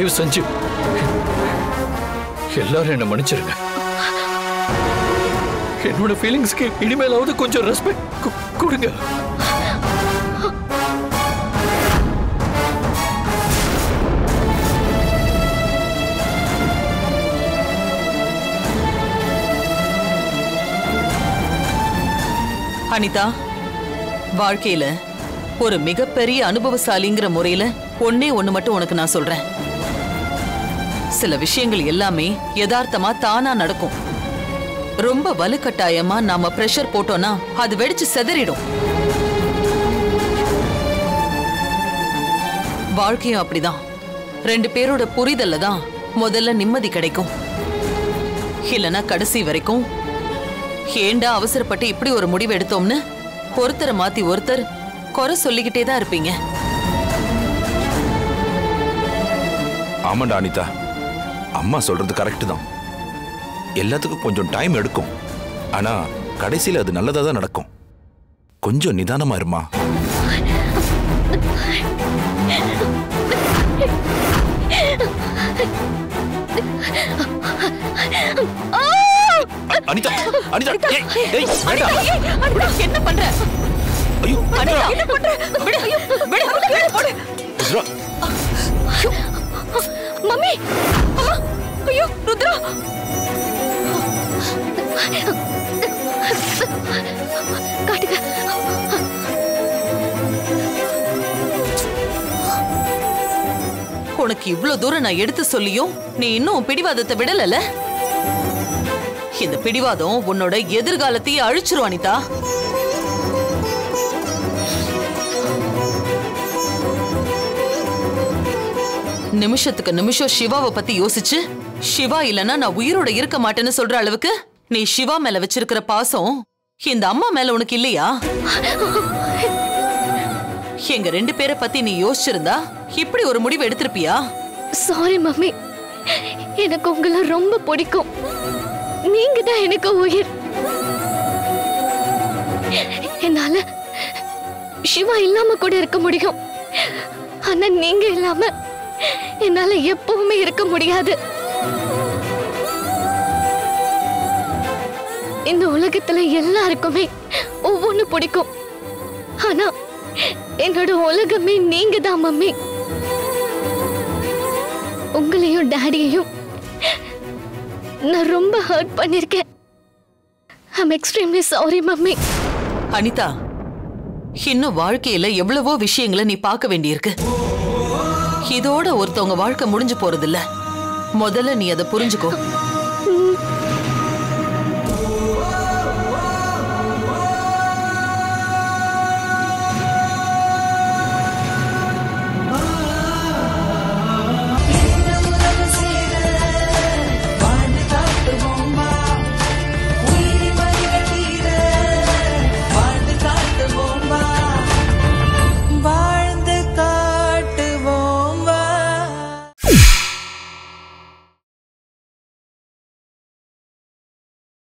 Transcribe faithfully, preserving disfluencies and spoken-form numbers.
தயவு செஞ்சு எல்லாரும் என்ன மன்னிச்சிருங்க. என்னோட ஃபீலிங்ஸ்க்கு இனிமேலாவது கொஞ்சம் ரெஸ்பெக்ட் கொடுங்க. அனிதா, வாழ்க்கையில ஒரு மிகப்பெரிய அனுபவசாலிங்கிற முறையில ஒன்னே ஒண்ணு மட்டும் உனக்கு நான் சொல்றேன். சில விஷயங்கள் எல்லாமே யதார்த்தமா தானா நடக்கும். ரொம்ப வலுக்கட்டாயமா நாம பிரஷர் போட்டோம்னா அது வெடிச்சு செதறிடும். வாழ்க்கையும் அப்படிதான். ரெண்டு பேரோட புரிதல்ல தான் முதல்ல நிம்மதி கிடைக்கும். இல்லனா கடைசி வரைக்கும் ஏண்டா அவசரப்பட்டு இப்படி ஒரு முடிவு எடுத்தோம்னு ஒருத்தரை மாத்தி ஒருத்தர் குறை சொல்லிக்கிட்டே தான் இருப்பீங்க. ஆமாண்டா அனிதா, அம்மா சொல்றது கரெக்ட் தான். எல்லாத்துக்கும் கொஞ்சம் டைம் எடுக்கும். ஆனா கடைசியில் அது நல்லதா தான் நடக்கும். கொஞ்சம் நிதானமா இருமா. அனிதா, அனிதா, ஏய், ஏய், வேண்டாம். என்ன பண்ற? ஐயோ, அனிதா, என்ன பண்ற? விடு, விடு, விடு, போடு. ருத்ரா. மம்மி, அம்மா, ஐயோ, ருத்ரா. காட்டுங்க. உனக்கு இவ்வளவு தூரம் நான் எடுத்து சொல்லியும் நீ இன்னும் பிடிவாதத்தை விடல. இந்த பிடிவாதம் உன்னோட எதிர்காலத்தையே அழிச்சிரும் அனிதா. நிமிஷத்துக்கு நிமிஷம் சிவாவை பத்தி யோசிச்சு சிவா இல்லனா நான் உயிரோட இருக்க மாட்டேன்னு சொல்ற அளவுக்கு நீ சிவா மேல வச்சிருக்கிற பாசம் இந்த அம்மா மேல உனக்கு இல்லையா? எங்க ரெண்டு பேரை பத்தி நீ யோசிச்சிருந்தா இப்படி ஒரு முடிவு எடுத்திருப்பியா? சாரி மம்மி, எனக்கு உங்களை ரொம்ப பிடிக்கும். நீங்க தான் எனக்கு உயிர். என்னால சிவா இல்லாம கூட இருக்க முடியும். ஆனா நீங்க இல்லாம என்னால எப்பவுமே இருக்க முடியாது. இந்த உலகத்துல எல்லாருக்குமே ஒவ்வொன்னு பிடிக்கும். ஆனா என்னோட உலகமே நீங்க தான் மம்மி. உங்களையும் டாடியையும் நான் ரொம்ப ஹர்ட் பண்ணிருக்கேன். I'm extremely sorry mummy. Anitha, இன்னும் வாழ்க்கையில எவ்வளவோ விஷயங்களை நீ பார்க்க வேண்டியிருக்கு. இதோட ஒருத்தவங்க வாழ்க்கை முடிஞ்சு போறது இல்ல. முதல்ல நீ அதை புரிஞ்சுக்கோ.